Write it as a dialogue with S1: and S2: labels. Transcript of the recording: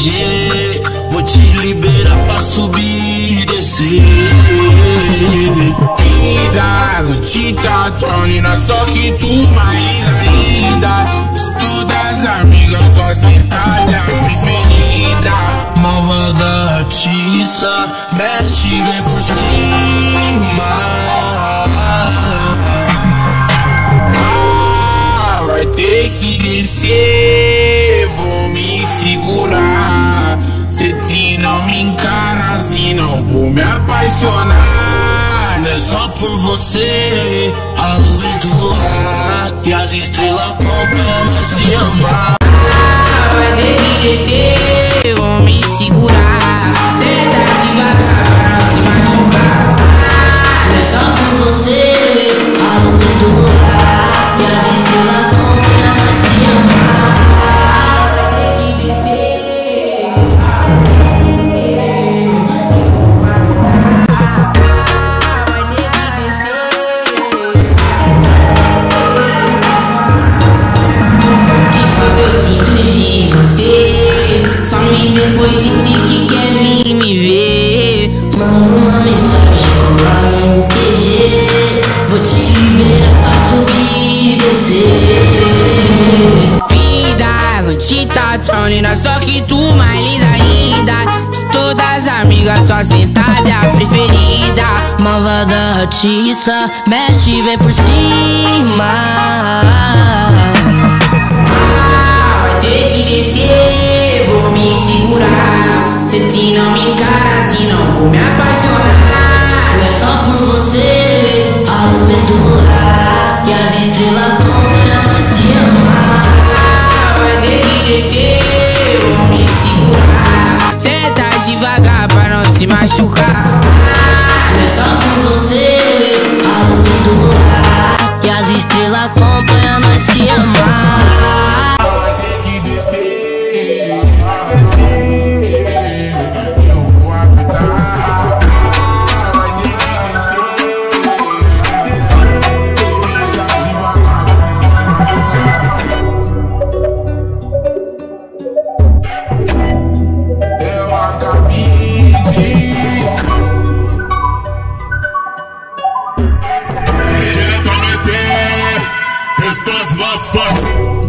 S1: QG. Vou te liberar pra subir e descer.
S2: Vida, no Titatrone, só que tu mais ainda. Todas amigas, só sentada, preferida.
S1: Malvada artista, mexe, vem por cima.
S2: Vai ter que descer, vou me segurar. Se não me encara, senão vou me apaixonar.
S1: Não é só por você, a luz do luar e as estrelas acompanham nós se amar.
S2: Vai ter que descer, vou me segurar. Senta devagar pra não se machucar.
S1: Não é só por você, a luz do luar e as estrelas acompanham nós se amar.
S2: Vai ter que descer, vai ter que descer.
S3: Que falta eu sinto de você. Some depois disse que quer vir me ver.
S1: Manda uma mensagem, cola no QG. Vou te liberar pra subir e descer.
S3: Vida, no Titatrone, só que tu mais linda ainda. Todas amigas, só sentada, a preferida.
S1: Malvada artista, mexe, vem por cima.
S3: Vai ter que descer, vou me segurar. Se não me encara, senão vou me apaixonar.
S1: Não é só por você, a luz do luar e as estrelas acompanham nós se amar.
S3: Vai ter que descer, vou me segurar. Senta devagar pra não se machucar.
S1: Não é só por você, a luz do luar e as estrelas acompanham nós se amar.
S2: Vai ter que descer, descer, que eu vou apertar. Vai ter que descer, descer, devagar pra não se machucar. Eu acabei disso.
S4: Diretamente, restantes motherfuckers.